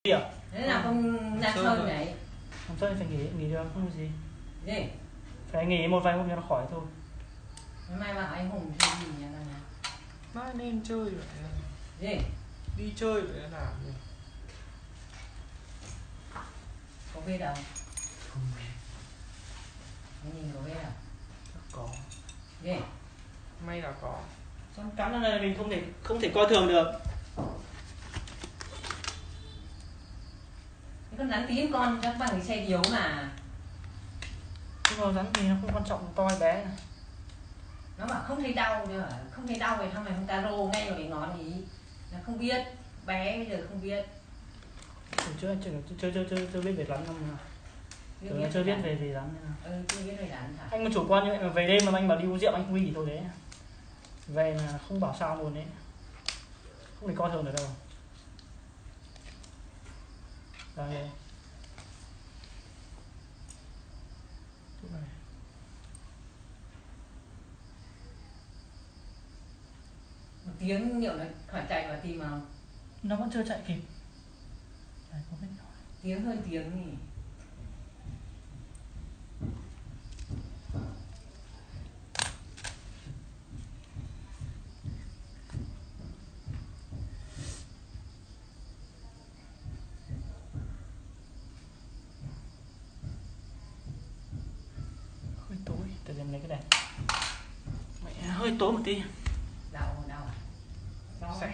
Gì à? Thế nào không ra chơi này? Không chơi phải nghỉ được không có gì. Gì? Phải nghỉ một vài hôm cho nó khỏi thôi. Mai bảo anh Hùng chơi gì nhỉ? Mai nên chơi vậy. Gì? Đi chơi vậy làm gì? Có về đâu? Không về. Anh nhìn có về đâu? Có. Gì? May là có. Xong cắn này mình không thể coi thường được. Con rắn tím con chắc bằng cái xe điếu mà. Nhưng mà rắn thì nó không quan trọng to hay bé. Nó bảo không thấy đau nữa, không thấy đau thì thằng này không caro ngay vào cái ngón ý. Nó không biết, bé bây giờ không biết. Chưa biết về rắn không nào. Chưa biết về rắn nào. Chưa biết về rắn hả? Anh mà chủ quan như vậy mà về đêm mà anh bảo đi uống rượu anh không đi thì thôi đấy. Về là không bảo sao luôn đấy. Không thể coi thường được đâu. Đây. Một tiếng liệu nó khỏi chạy vào tim không? Nó vẫn chưa chạy kịp. Đây, có biết rồi. Tiếng hơn tiếng nhỉ? Hơi tối, tự nhiên lấy cái đèn. Mẹ hơi tối một tí. Đau à? Sẻ.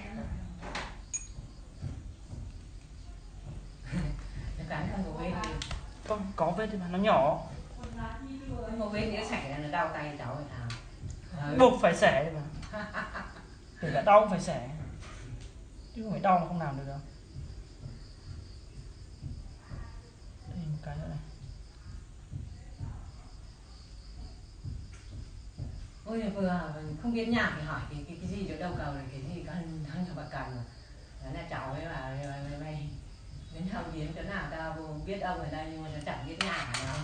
Nó cắn không có vết đi. Không, có vết thì mà nó nhỏ. Không có vết nếu sẻ là nó đau tay cháu thì sao? Buộc phải xẻ đi mà. Kể cả đau cũng phải xẻ. Chứ không phải đau mà không làm được đâu. Đây một cái nữa này. Ôi vừa không biết nhạc thì hỏi cái gì chỗ đầu cầu này, cái gì cần thân cho bà cần mà. Đó là cháu ấy bảo mày đến thăm viếng chỗ nào tao biết ông ở đây nhưng mà nó chẳng biết nhạc nào.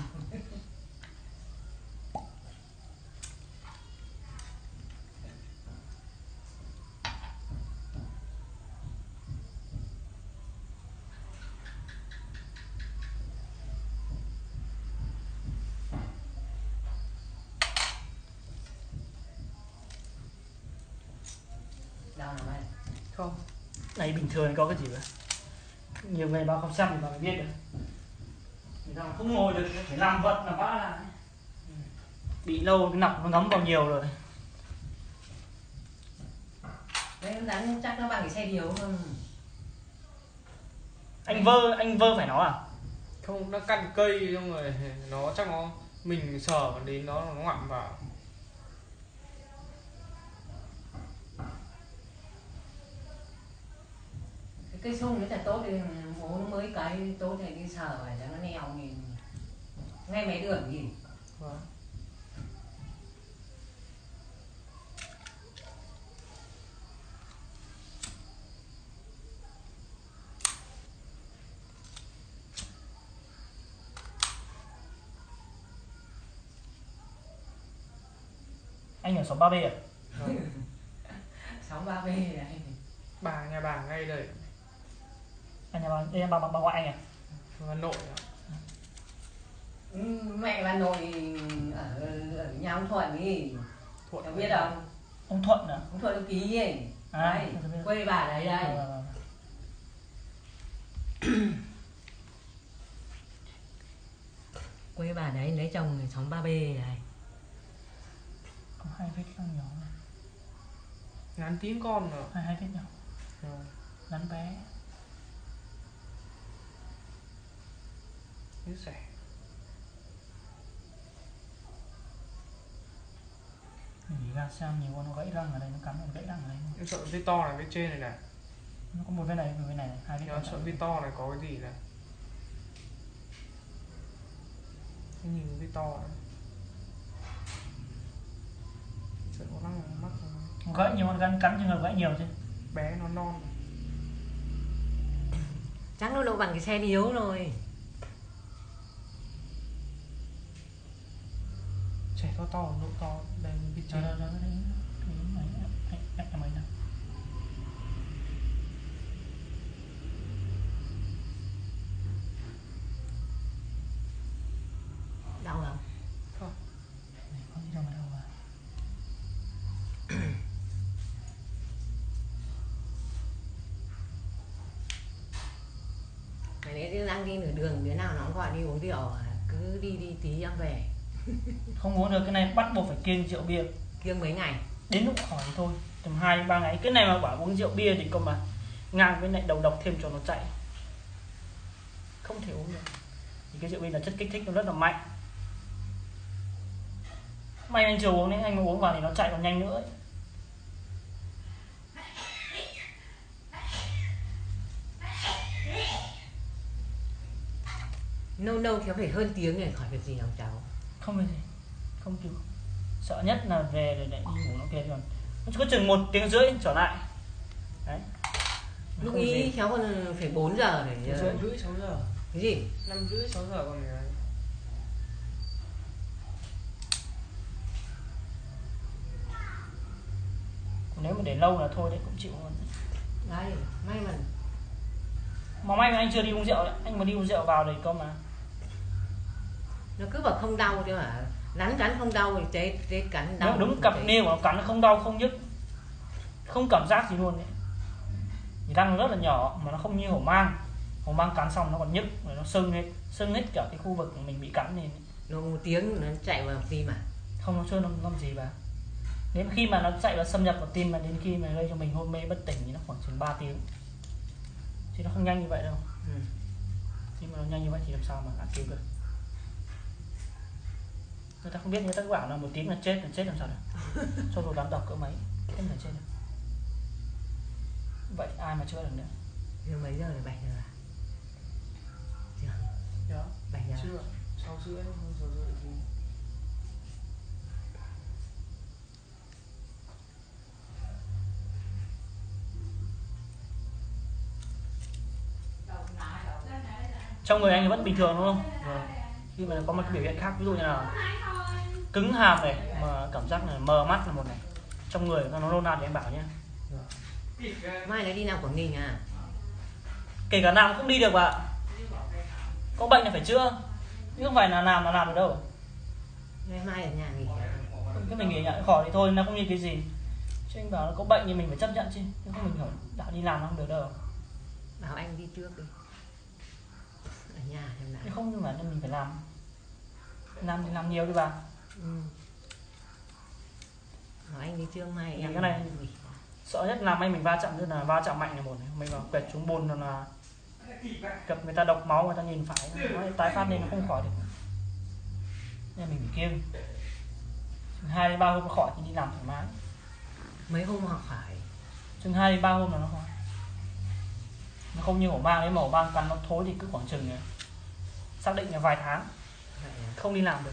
Đâu nào mày? Không. Này bình thường có cái gì vậy? Nhiều người bao không xem thì mà biết được. Người ta không ngồi được, phải làm vật là vã lại. Bị lâu cái nọc nó ngấm vào nhiều rồi. Đấy rắn chắc nó bằng cái xe điếu không? Anh vơ phải nó à? Không, nó căn cây xong rồi nó chắc nó mình sờ đến nó ngoặm vào. Cái cây sung nó thật tốt thì bố nó mới cái tốt thì đi sờ phải cho nó neo nhìn ngay mấy đường gì. Vâng. Anh ở xóm 3B à? Vâng. 63B này. Nhà bà ngay đây. Anh nhà bà, đây là bà ngoại anh à? Hà Nội à? Mẹ bà nội ở nhà ông Thuận đi. Thuận Cháu biết không? Ông Thuận à? Ông Thuận ông Ký ấy. À, Đấy, quê bà đấy đây. Quê bà đấy lấy chồng 63B này. Có 2 vết răng nhỏ này. Ngắn tím con rồi. Hai vết nhỏ. Rắn bé. Như sẻ. Nghỉ ra xem nhiều con nó gãy răng ở đây, nó cắn nó gãy răng ở đây. Em sợ vết to này, vết trên này này. Nó có một vết này, hai vết. Em sợ vết to này có cái gì này. Em nhìn vết to này. Sợ có lăng mắt không? Gãy nhiều, con cắn trường hợp gãy nhiều chứ. Bé nó non. Chắc nó độ bằng cái xe điếu rồi. Trẻ to nụ to đây vết trên. Đó. Em ấy nào. Đấy đang đi nửa đường đứa nào nó cũng gọi đi uống rượu, cứ đi tí em về. Không uống được, cái này bắt buộc phải kiêng rượu bia. Kiêng mấy ngày? Đến lúc khỏi thì thôi, tầm 2-3 ngày. Cái này mà bảo uống rượu bia thì còn mà ngang với lại đầu độc thêm cho nó chạy. Không thể uống được. Thì cái rượu bia là chất kích thích nó rất là mạnh. May anh chưa uống đấy, anh mà uống vào thì nó chạy còn nhanh nữa ấy. Nâu khéo phải hơn tiếng để khỏi việc gì nào cháu. Không việc gì, không cứu. Sợ nhất là về rồi lại đi ngủ nó kia còn nó có chừng 1 tiếng rưỡi trở lại. Đấy. Lúc ý cháu còn phải 4 giờ để 5:30 6 giờ. cái gì? 5:30 6 giờ còn này. Nếu mà để lâu là thôi đấy, cũng chịu luôn. Đấy, may mà May mà anh chưa đi uống rượu đấy, anh mà đi uống rượu vào thì cơ mà. nó cứ bảo không đau chứ mà rắn cắn không đau thì chết cắn đau. Nếu đúng cặp nêu nó cắn nó không đau không nhức, không cảm giác gì luôn đấy. Thì răng nó rất là nhỏ mà nó không như hổ mang. Hổ mang cắn xong nó còn nhức, rồi nó sưng hết cả cái khu vực mình bị cắn này. Nó 1 tiếng nó chạy vào tim mà. Không, nó chưa làm gì vào. Đến khi mà nó chạy vào xâm nhập vào tim mà đến khi mà gây cho mình hôn mê bất tỉnh thì nó khoảng chừng 3 tiếng. Chứ nó không nhanh như vậy đâu. Nhưng mà nó nhanh như vậy thì làm sao mà đã cứu được. Người ta không biết, người ta bảo là 1 tiếng là chết làm sao được. Cho dù đám độc cỡ mấy không thể chết được. Vậy ai mà chữa được nữa. Giờ mấy giờ rồi? 7 giờ à? Chưa. Đó. 7 giờ. Chưa. 6:30 không 6:30 gì. Trong người anh vẫn bình thường đúng không? Khi mà có một cái biểu hiện khác, ví dụ như là cứng hàm này, mà cảm giác là mờ mắt là một này. Trong người nó nôn nao thì em bảo nhé. Mai nó đi làm Quảng Ninh à? Kể cả làm cũng không đi được ạ. Có bệnh là phải chữa, chứ không phải là làm được đâu. Mai ở nhà nghỉ. Cái mình nghỉ nhận khỏi thì thôi, nó không như cái gì. Chứ anh bảo là có bệnh thì mình phải chấp nhận chứ. Không mình bảo đi làm nó không được đâu. Bảo anh đi trước đi. Ở nhà xem nào. Không, nhưng mà mình phải làm. Làm thì làm nhiều đi bà. Bảo anh đi trước mai Thì em cái này nghỉ. sợ nhất làm anh mình va chạm, tức là va chạm mạnh là một này, mình vào quẹt trúng bùn là gặp người ta độc máu, người ta nhìn phải nó tái phát lên nó không khỏi được. Nên mình phải kiêng. 2-3 hôm nó khỏi thì đi làm thoải mái. Mấy hôm học phải. Chừng 2-3 hôm là nó khỏi. Nó không như hổ mang, nếu mà hổ mang cắn nó thối thì cứ khoảng chừng xác định là vài tháng không đi làm được.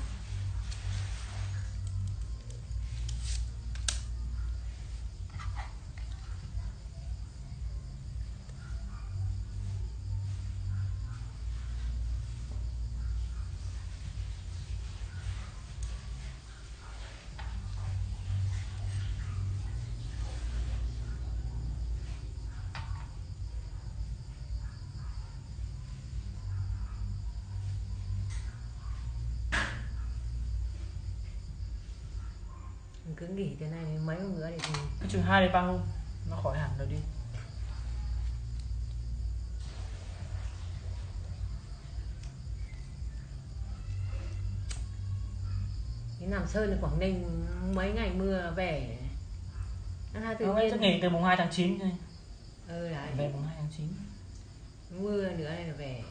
Cứ nghỉ thế này mấy hôm nữa thì Cứ chừng 2-3 hôm nó khỏi hẳn rồi đi. cái Nam Sơn ở Quảng Ninh mấy ngày mưa về. Nó tự nhiên chắc nghỉ từ mùng 2 tháng 9 thôi. Đấy. Về mùng 2 tháng 9. Mưa nữa này là về.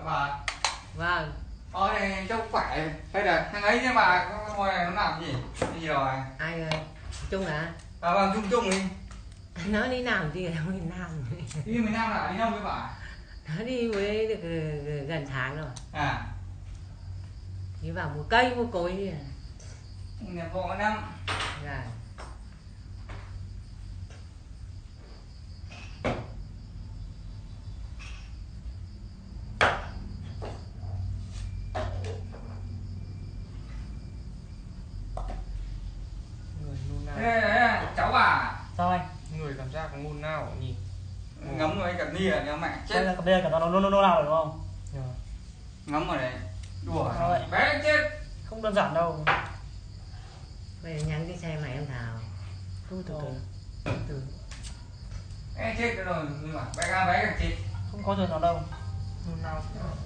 bà. Vâng. Này cháu khỏe hay là thằng ấy chứ bà ngồi này nó làm gì? Gì rồi? Ai ơi? Trung à? Vâng, Trung đi. Nó đi làm gì ở miền Nam? Đi miền Nam là đi đâu với bà? Nó đi mới được gần tháng rồi. À. Đi vào mua cây mua cối đi. Nhà vợ năm. Dạ. Người nôn nao. Ê, cháu bà. Sao anh? Người cảm giác nôn nao nhìn. Ngấm rồi cả nia nhà mẹ Đây chết. là cả nó nào rồi đúng không? Ngấm ở đây. Đùa. Sao vậy? Bé chết. Không đơn giản đâu. Bây giờ nhắn cái xe mày em Thảo. Cứ từ từ. Bé chết rồi nhưng mà bé càng chết. Không có chuyện nào đâu. Nôn nao.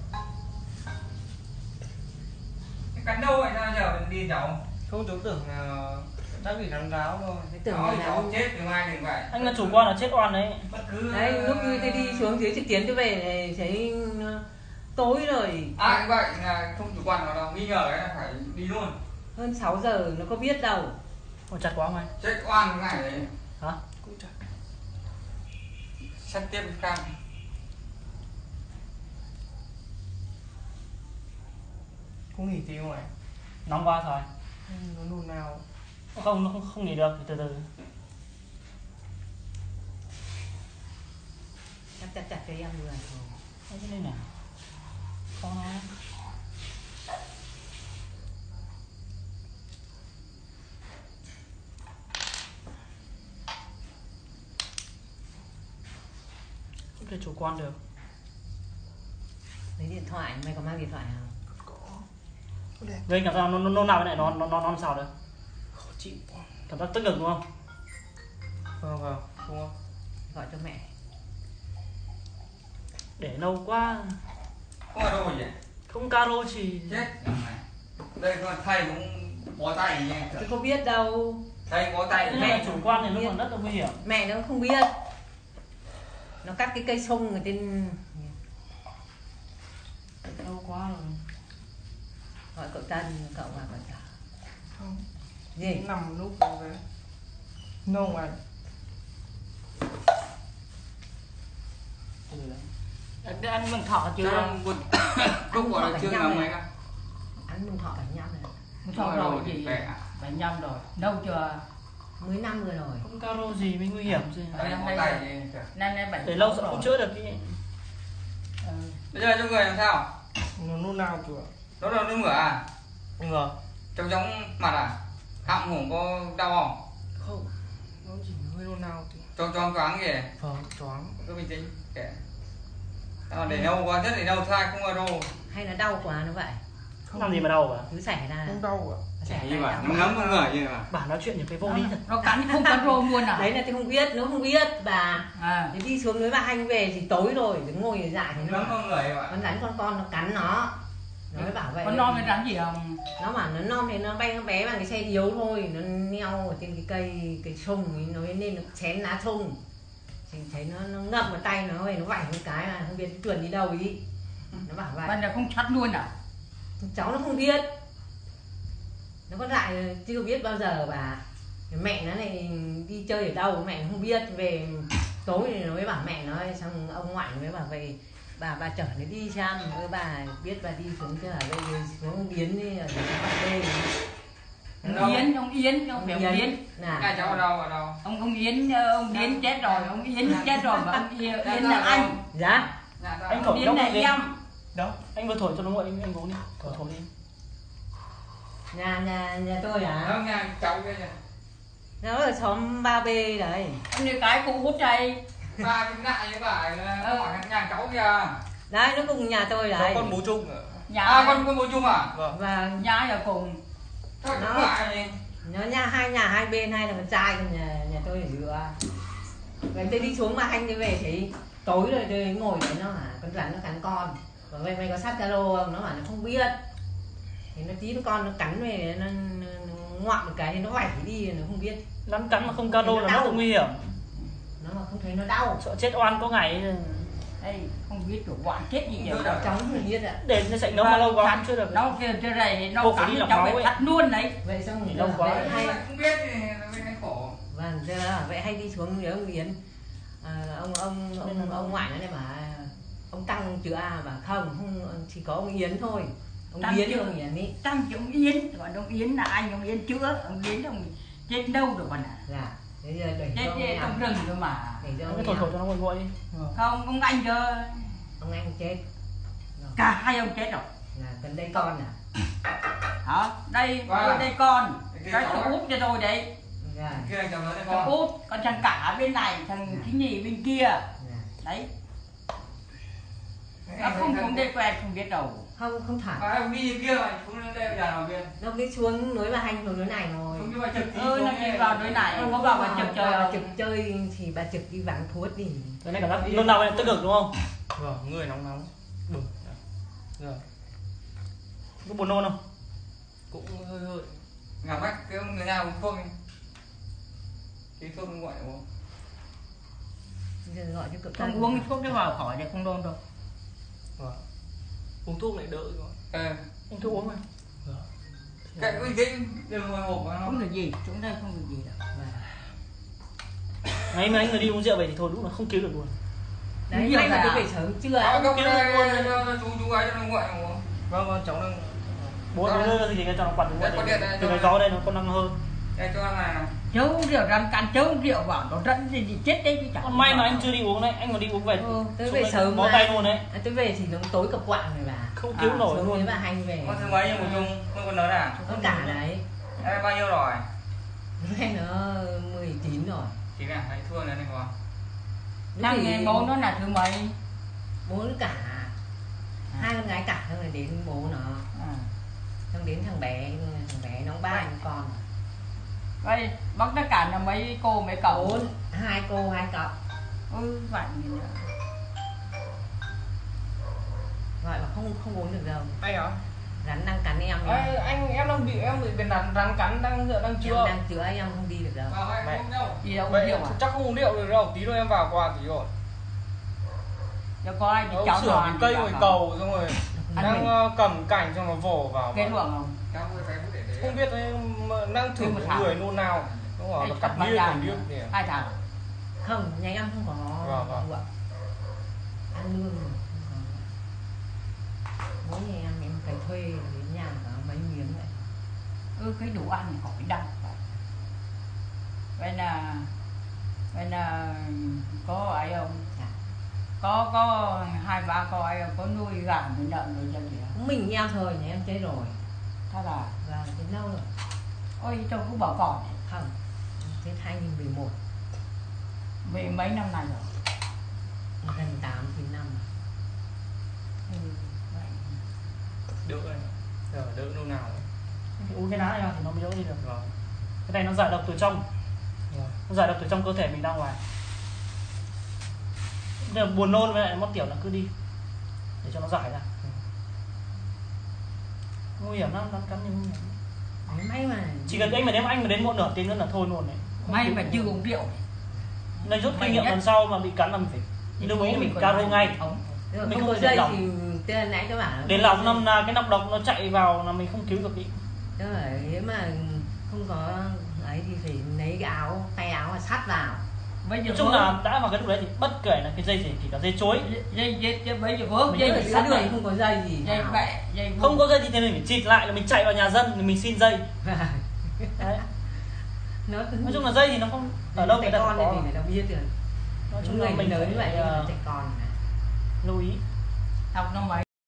Cắn đâu vậy sao giờ mình đi cháu? Không, cháu tưởng là chắc bị rắn ráo thôi. Cái tưởng Nói là cháu chết từ mai đừng vậy. Anh là chủ quan là chết oan đấy. Bất cứ. đấy lúc tôi đi xuống dưới trực tiến tôi về này thấy tối rồi. À như vậy là không chủ quan nào đâu, nghi ngờ cái là phải đi luôn. Hơn 6 giờ nó có biết đâu. Ôi chặt quá không anh? Chết oan cái này đấy. Hả? Cũng chả. Sắp tiếp cam. Không nghỉ tí không ạ? Nóng quá thôi. Nó nôn nao. Không, nó không nghỉ được, từ từ. Chặt cho em người thôi. Thế nên nào? Khó nói. Không thể chủ quan được. Lấy điện thoại, mày có mang điện thoại không? Gây cảm giác nó nào cái này nó làm sao được? Khó chịu quá. Cảm giác tức ngực đúng không? Vâng, đúng không? Gọi cho mẹ. Để lâu quá. Không ở đâu gì? Không caro chỉ. Chết. Đây con thầy cũng bó tay nha. Tôi có biết đâu. Thầy bó tay. Nhưng mà chủ quan thì nó còn rất là nguy hiểm. Mẹ nó không biết. Nó cắt cái cây sung ở trên. Lâu quá rồi. Gọi cậu Tân, cậu vào cậu trả. Không. Gì? Nằm lúc đấy. Nông anh. Anh mừng thọ chưa? Trong một lúc gọi là chưa làm mấy cả. Ăn mừng thọ 75 rồi. Mừng thọ rồi chị. 75 rồi. Đâu chưa? 10 năm rồi rồi. Không caro gì mới nguy hiểm chứ. Thầy bó tay đi. Nay 7. Để lâu sợ không chữa được cái. Bây giờ trong người làm sao? Nó nôn nao chưa? Nó đâu nôn mửa à? Ngờ. Trong mặt à? Họng hổm có đau không? Không. Nó chỉ hơi nôn nao thì. Cho choáng kìa. Vâng, choáng. Cứ bình tĩnh kìa. Để lâu quá, rất để lâu thai không ở đâu. Hay là đau quá nó vậy? Không làm gì mà đau cả. Cứ xảy ra. Không đau ạ. Chả như mà, nó ngấm con người như mà. Bà nói chuyện những cái vô lý thật. Nó cắn không cắn rô luôn à? Đấy là tôi không biết, nó không biết bà. À. Thì đi xuống núi bà Hanh về thì tối rồi, đứng ngồi ở dạ thì Ngấm nó con người vậy. con rắn con nó cắn nó. Nó mới bảo vậy. Con non cái rắn gì không? Nó bảo nó non thì nó bay nó bé bằng cái xe yếu thôi, nó neo ở trên cái cây sung ấy, nó nên nó chén lá sung. Thì thấy nó ngậm vào tay nó vảnh một cái mà không biết chuồn đi đâu ý. Nó bảo vậy. Bạn là không chắt luôn à? Cháu nó không biết. Nó có lại chưa biết bao giờ bà. Mẹ nó này đi chơi ở đâu mẹ nó không biết, về tối thì nó mới bảo mẹ nó, xong ông ngoại mới bảo về bà chở nó đi xem với bà biết bà đi xuống chứ ở đây xuống ông Yến đi ở dưới mặt đê. Ông Yến, ông phải ông Yến. Nhà cháu ở đâu, ở đâu? Ông Yến chết rồi, ông Yến chết rồi mà ông Yến là anh. Dạ. Anh Ông thổi Yến đâu là đi. em. Đâu? Anh vừa thổi cho nó nguội, anh uống đi. Thổi đi. Nhà tôi à? Đâu nhà cháu kia nhỉ? Nó ở xóm 3B đấy. Ông như cái cụ hút chay. Ba cái ngại như vậy là hỏi nhà cháu kìa. Đấy nó cùng nhà tôi Nó đấy. con bố chung ạ. Nhà À con bố chung à? Vâng. Và nhà ở cùng. Thôi cũng ngại. nó nhà hai bên, hai là con trai, còn nhà tôi ở giữa. Vậy tôi đi xuống mà Hanh đi về thì tối rồi tôi ngồi đấy nó hả con rắn nó cắn con. Và mày có sát caro không? Nó bảo nó không biết. Thì nó tí con nó cắn về nó ngoạm một cái thì nó vảy đi, nó không biết. Rắn cắn mà không caro là rất là nguy hiểm. Nó mà không thấy nó đau. Sợ chết oan có ngày. đây không biết chủ quản chết gì vậy. Cháu không biết ạ. để nó chạy nấu mà lâu quá không chưa được. Nó kia chưa này nó Cô phải cắn đi lọc cháu máu phải ấy. cắt luôn đấy. Vậy xong rồi Lâu quá. vậy hay không biết thì bên anh khổ. vâng thế là vậy hay đi xuống nhớ ông Yến ông ngoại nó này mà ông Tăng chữ A mà không chỉ có ông Yến thôi. Ông Tăng Yến chữ- ông Yến ý. Tăng chứ ông Yến, còn ông Yến là anh, ông Yến chữa, ông Yến ông chết đâu rồi còn à. Dạ. Thế giờ để cho Chết ông chết trong nhầm. rừng thôi mà. Để cho Cái ông thổi thổi nhầm. cho nó nguội nguội đi. Không, ông anh cơ, Ông anh chết. cả hai ông chết rồi. Là gần đây con à? Hả? Đây, Wow. đây con, Cái cái cháu thằng ấy. út cho tôi đấy. Dạ. Kia anh chồng nó đây Thằng con. út, còn thằng cả bên này, thằng thứ nhì bên kia. Dạ. Đấy, nó không đây quen, không biết đâu. Không thẳng. Ông đi kia mà xuống đến đây bây giờ nào kia. Nó đi xuống núi Bà Hành xuống núi này rồi. Xuống như vậy trực tí Nó xuống đi đây. vào núi này, có vào mà chụp chơi bà không? trực chơi thì bà trực đi vắng thuốc đi. Cái này cảm giác nôn nào tức ngực đúng không? Vâng, người nóng nóng. Bực. Rồi, Có buồn nôn không? cũng hơi hơi. Ngả mắt cái người nhà uống thuốc đi. Cái thuốc gọi uống. Giờ gọi cho cậu Không uống cái thuốc cái vào khỏi để không đôn đâu. Vâng. Uống thuốc lại đỡ rồi. Anh cứ uống mà. Vâng. Cái đường hồi hộp nó. Không được gì, chúng đây không được gì đâu. Ngày mà anh người đi uống rượu vậy thì thôi đúng là không cứu được luôn. Đấy, Nhiều may mà là- tôi về sớm chưa? Không Cứu đây luôn. chú ấy cho nó gọi uống. Vâng, cháu đang Bố nó đưa gì cho nó quặn đúng Đấy, có điện không? đây, Từ cho cái nó- gió đây nó còn năng hơn. Đây cho ăn này. Chớ uống rượu rắn cắn, chớ uống rượu vào nó rẫn thì chết đấy chứ chẳng. Còn may mà anh chưa đi uống đấy, anh mà đi uống về. Tôi xuống về đây sớm bó mà. tay luôn đấy. Tôi về thì nó tối cập quạng rồi bà. Không cứu nổi Xuống luôn. với bà Hành về. Con thứ mấy nhưng mà chung không còn lớn à? Có cả đấy. Em bao nhiêu rồi? Nay nó 19 rồi. Chị nè, hãy thua này này con. Thằng nghe bố nó là thứ mấy? Bố nó cả. Hai con gái cả xong rồi đến bố nó. À. Xong đến thằng bé nó ba anh con. Vậy bác tất cả là mấy cô mấy cậu? 4, 2 cô 2 cậu. Ừ, vậy nhỉ. Gọi mà không uống được đâu. anh hả? Rắn đang cắn em. Em đang bị bên rắn cắn đang Em chưa. đang chữa em không đi được đâu. Vào hay Mẹ. không đâu. Đi đâu uống Vậy rượu à? chắc không uống rượu được đâu, tí nữa em vào qua tí rồi. Cho có ai đi Ông cháu sửa cái cây ngoài cầu xong rồi Ăn đang mình. cầm cảnh cho nó vồ vào. Cái luồng không? Cháu ơi, phải bút để đấy. Không biết đấy, mà đang thử Thêm một thằng. người nôn nào. Nó bảo Hay là cặp cặp băng điên đàn. còn điên nhỉ. Hai thằng. Không, nhà em không có Vâng. ruộng. Ăn lương mà không có. Mỗi nhà em phải thuê đến nhà có mấy miếng vậy. Ừ, cái đủ ăn thì khỏi đau. Vậy là có ai không? Dạ. Có 2-3 con ai không? Có nuôi gà với lợn rồi chân gì không? Mình em thôi, nhà em chết rồi. Thế là Và đến lâu rồi. ôi tôi cũng bảo còn Không, chết 2011. về mấy năm nay rồi. Gần 8-9 năm. Ừ, vậy. Đỡ này. Giờ đỡ nôn nào ấy. Uống cái lá này vào thì nó mới đỡ đi được. Vâng. Cái này nó giải độc từ trong. Vâng. Nó giải độc từ trong cơ thể mình ra ngoài. Bây giờ buồn nôn với lại mất tiểu là cứ đi để cho nó giải ra. Nguy hiểm lắm, rắn cắn thì nguy hiểm. Đấy, may mà. Chỉ cần anh mà đến muộn nửa tiếng nữa là thôi luôn đấy. May mà chưa uống rượu. Nên rút May kinh nghiệm nhất. lần sau mà bị cắn là mình phải lưu ý mình caro ngay. Ống. Nếu mà mình không không có thể dây lỏng. thì tên nãy các bạn. Đến lòng năm là cái nọc độc nó chạy vào là mình không cứu được đi. Nếu mà không có ấy thì phải lấy cái áo, tay áo mà sát vào. Bây giờ Nói chung là đã vào cái lúc đấy thì bất kể là cái dây gì, kể cả dây chối, dây bây giờ vướng Mình dây cứ phải phải Giữa sắt đường này. không có dây gì. Dây nào. bẹ, dây không có dây thì mình phải chịt lại là mình chạy vào nhà dân thì mình xin dây. Đấy. Nó cứ Nói chung là dây thì nó không ở đâu người trẻ ta con cũng có. thì người ta biết được. Nói Những chung người là mình lớn như vậy phải nhưng mà trẻ con mà. lưu ý. học năm mấy